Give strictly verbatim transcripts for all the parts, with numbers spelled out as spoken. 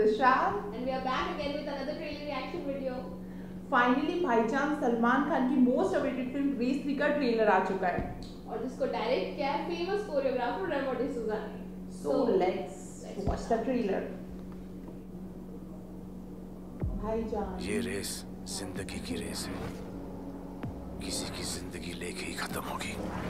Dilshad. And we are back again with another trailer reaction video. Finally भाईजान सलमान खान की most awaited film race three का trailer आ चुका है और जिसको डायरेक्ट किया है फेमस कोरियोग्राफर रेमो डिसूजा ने. So let's watch the trailer. भाईजान ये रेस जिंदगी की रेस है. किसी की जिंदगी लेके ही खत्म होगी.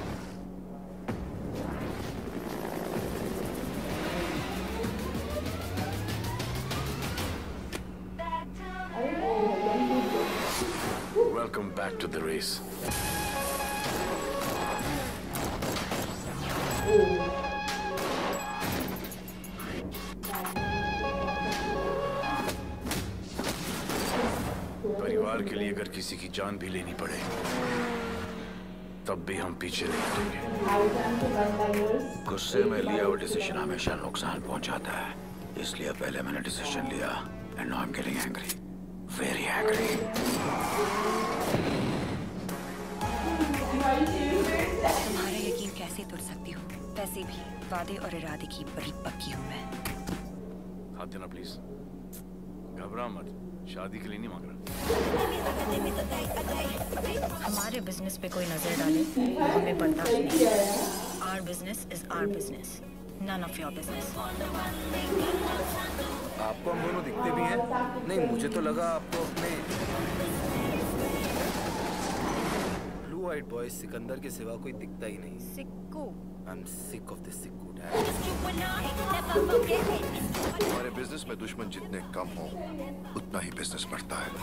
Welcome back to the race. परिवार के लिए अगर किसी की जान भी लेनी पड़े तब भी हम पीछे नहीं हटेंगे. गुस्से में लिया हुआ डिसीजन हमेशा नुकसान पहुंचाता है. इसलिए पहले मैंने डिसीजन लिया and now I'm getting angry. Very angry. तुम्हारा यकीन कैसे तोड़ सकती हूँ? वैसे भी वादे और इरादे की बड़ी पक्की हूँ मैं. हाथ देना प्लीज. घबरा मत. शादी के लिए नहीं मांग रहा. हमारे बिजनेस पे कोई नजर डाले हमें बर्दाश्त नहीं. Our business is our business. None of your business. आपको हम दोनों दिखते भी हैं? नहीं, मुझे तो लगा आपको अपने ब्लू वाइट बॉय सिकंदर के सिवा कोई दिखता ही नहीं. Sikku. I'm sick of this Sikku dad. हमारे बिजनेस में दुश्मन जितने कम हो उतना ही बिजनेस बढ़ता है.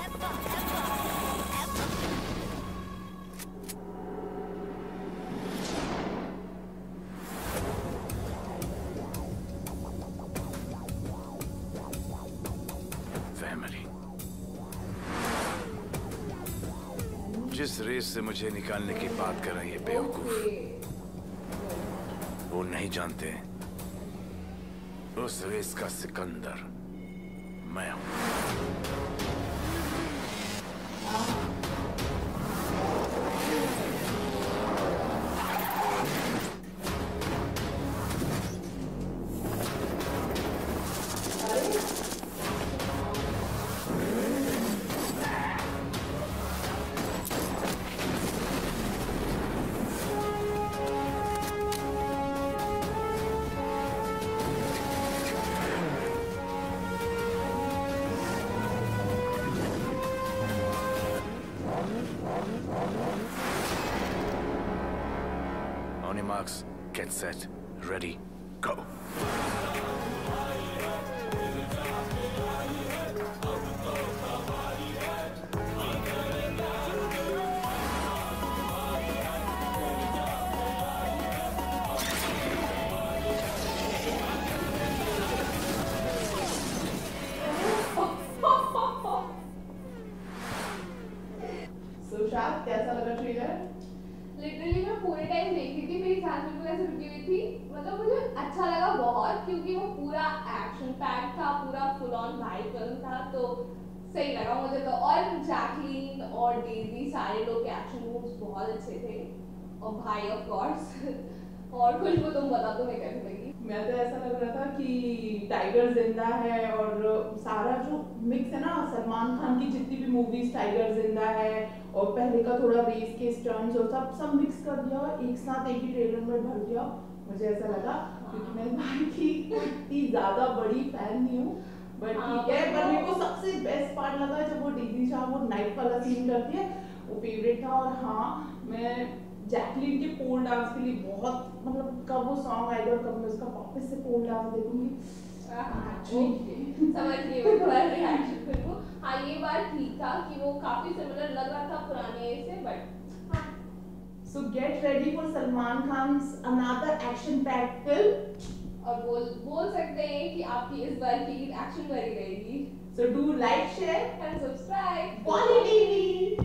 जिस रेस से मुझे निकालने की बात कर रहे हैं बेवकूफ, वो नहीं जानते उस रेस का सिकंदर मैं हूं. On your marks, get set, ready, go. Sushant कैसा लगा ट्रेलर? लिटरली मैं पूरे टाइम देख रही थी. मेरी सांस बिल्कुल ऐसे रुकी हुई थी. मतलब मुझे अच्छा लगा बहुत क्योंकि वो पूरा एक्शन पैक था, पूरा फुल ऑन वाइब फिल्म था. तो सही लगा मुझे तो. और जैकलीन और डेजी सारे लोग के एक्शन मूव्स बहुत अच्छे थे. और भाई ऑफ कोर्स. और खुशबू तुम बता तुम्हें कैसी लगी? मैं तो ऐसा लग रहा था कि टाइगर जिंदा है और सारा जो मिक्स है ना सलमान खान की जितनी भी मूवीज टाइगर जिंदा है और पहले का थोड़ा रेस के स्टंट्स और सब सब मिक्स कर दिया और एक साथ एक ही ट्रेलर में भर दिया. मुझे ऐसा लगा क्योंकि मैं भाई की इतनी ज्यादा बड़ी फैन नहीं हूँ बट ठीक है. पर मेरे को सबसे बेस्ट पार्ट लगा जब वो डेजी शाह वो नाइट वाला सीन करती है, वो फेवरेट था. और हाँ, मैं जैकलीन के पोल डांस के लिए बहुत मतलब कब वो सॉन्ग आएगा और कब मैं उसका वापस से पोल डांस देखूंगी. समझ गई मैं तुम्हारा रिएक्शन फिर वो. हाँ, ये बात ठीक था कि वो काफी सिमिलर लग रहा था पुराने से. But so get ready for Salman Khan's another action packed film. और बोल बोल सकते हैं कि आपकी इस बार की एक्शन भरी रहेगी. So do like share and subscribe Bolly TV.